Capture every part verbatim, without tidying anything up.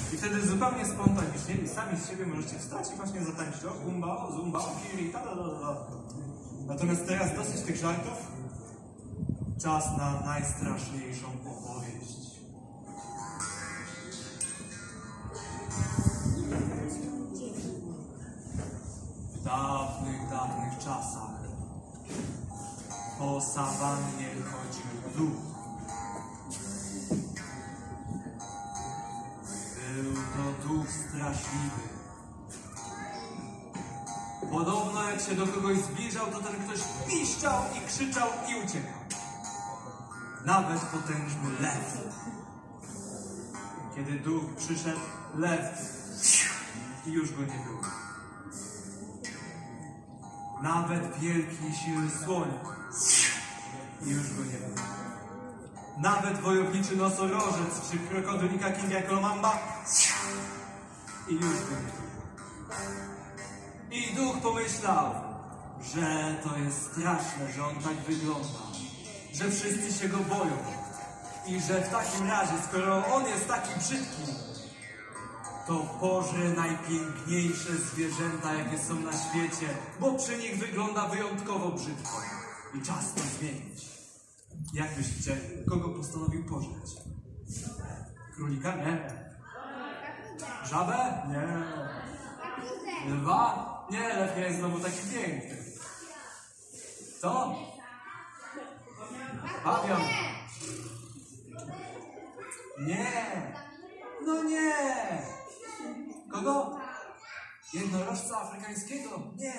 I wtedy zupełnie spontanicznie i sami z siebie możecie wstać i właśnie zatańczyć o umba, zumba, kiri, ta, ta, ta, ta. Natomiast teraz dosyć tych żartów. Czas na najstraszniejszą opowieść. W dawnych, dawnych czasach po sawannie chodził duch. Był to duch straszliwy. Podobno jak się do kogoś zbliżał, to ten ktoś piszczał i krzyczał i uciekał. Nawet potężny lew. Kiedy duch przyszedł, lew i już go nie było. Nawet wielki i silny słoń i już go nie było. Nawet wojowniczy nosorożec czy krokodylika King Yakolomamba i już go nie było. I duch pomyślał, że to jest straszne, że on tak wygląda, że wszyscy się go boją i że w takim razie, skoro on jest taki brzydki, to pożre najpiękniejsze zwierzęta, jakie są na świecie, bo przy nich wygląda wyjątkowo brzydko. I czas to zmienić. Jak myślicie, kogo postanowił pożreć? Królika? Nie. Żabę? Nie. Lwa? Nie, lew nie jest znowu taki piękny. Co? Pawian? Nie. No nie. Kogo? Jednorożca afrykańskiego? Nie.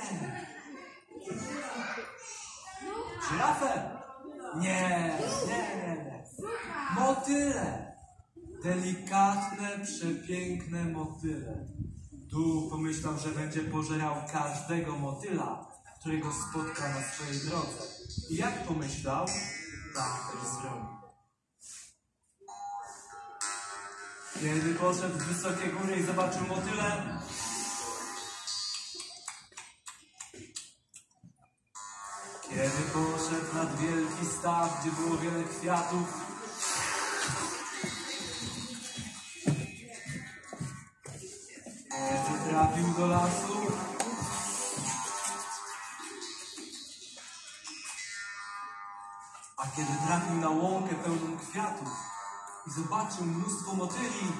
Żyrafę? Nie. Nie, nie, nie. Motyle. Delikatne, przepiękne motyle. Duch pomyślał, że będzie pożerał każdego motyla, którego spotka na swojej drodze. I jak pomyślał, tak też zrobił. Kiedy poszedł w wysokie góry i zobaczył motyle, kiedy poszedł nad wielki staw, gdzie było wiele kwiatów, kiedy trafił do lasu, a kiedy trafił na łąkę pełną kwiatów i zobaczył mnóstwo motyli,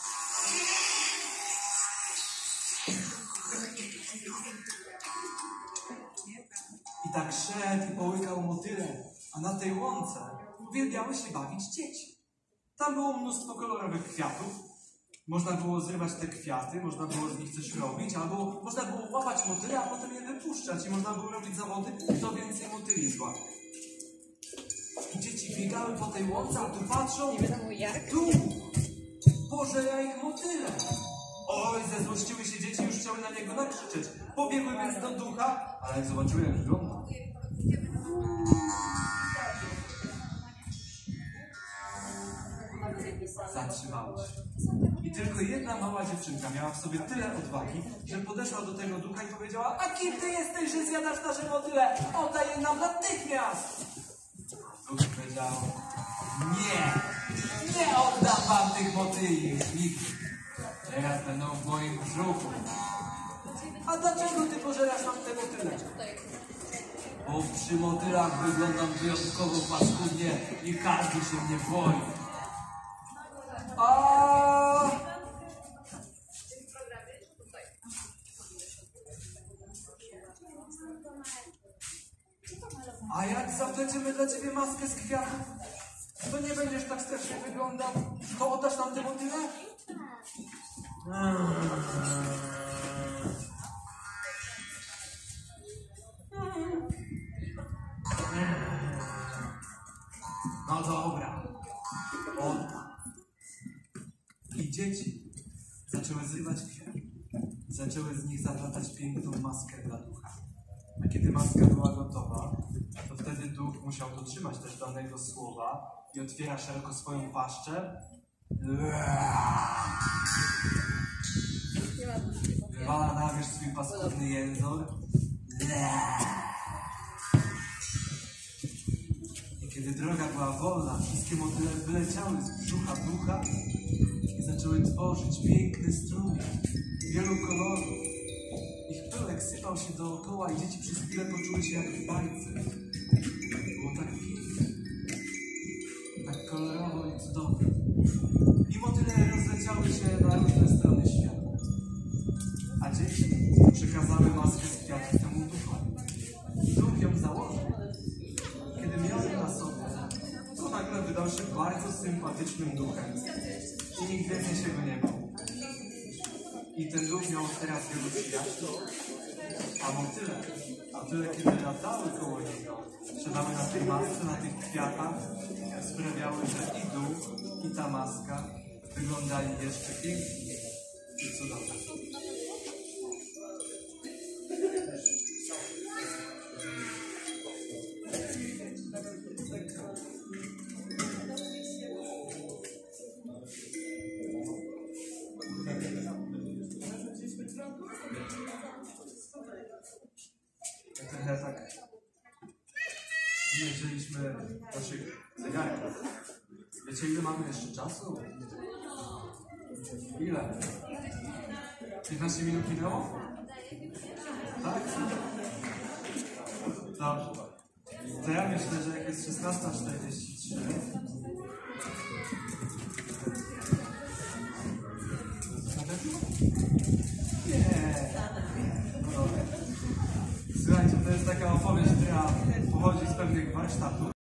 i tak szedł i połykał motyle, a na tej łące uwielbiały się bawić dzieci. Tam było mnóstwo kolorowych kwiatów. Można było zrywać te kwiaty, można było z nich coś robić, albo można było łapać motyle, a potem je wypuszczać i można było robić zawody, kto więcej motyli złapie. I dzieci biegały po tej łące, a tu patrzą, tu, Boże, ja ich motyle. Oj, zezłościły się dzieci, już chciały na niego nakrzyczeć. Pobiegły więc do ducha, ale jak zobaczyły, jak wygląda, zatrzymały się. I tylko jedna mała dziewczynka miała w sobie tyle odwagi, że podeszła do tego ducha i powiedziała: a kim ty jesteś, że zjadasz nasze motyle? Oddaj je nam natychmiast! A duch powiedział: nie, nie oddam wam tych motyli już nigdy. Teraz będą w moim brzuchu. A dlaczego ty pożerasz nam te motyle? Bo przy motylach wyglądam wyjątkowo paskudnie i każdy się mnie boi. A... A jak zapleczymy dla ciebie maskę z kwiatów, to nie będziesz tak strasznie wyglądał. To oddasz nam te motyle? No dobra, oddam. I dzieci zaczęły zrywać kwiaty. Zaczęły z nich zaplatać piękną maskę dla ducha. A kiedy maska była gotowa, to wtedy duch musiał dotrzymać też danego słowa i otwiera szeroko swoją paszczę. Wywala na wierzch swój paskudny język. I kiedy droga była wolna, wszystkie motyle wyleciały z brzucha ducha i zaczęły tworzyć piękny strumień wielu kolorów. Ich pyłek sypał się dookoła i dzieci przez chwilę poczuły się jak w bajce. Było tak pięknie, tak kolorowo i cudownie. I motyle rozleciały się na różne strony świata. A dzieci przekazały maskę z kwiatów temu duchowi. I duch ją założył. Kiedy miał ją na sobie, to nagle wydał się bardzo sympatycznym duchem. I nikt więcej się go nie bał. I ten duch miał teraz wielu przyjaciół. A motyle, a tyle kiedy latały koło niego, siadały na tej masce, na tych kwiatach, sprawiały, że i duch, i ta maska wyglądali jeszcze piękniej i cudownie. Trochę tak mierzyliśmy naszych zegarków. Wiecie, ile mamy jeszcze czasu? Ile? piętnaście minut minęło? Tak? Dobrze. To ja myślę, że jak jest szesnasta czterdzieści trzy, nie. Słuchajcie, to jest taka opowieść, która pochodzi z pewnych warsztatów.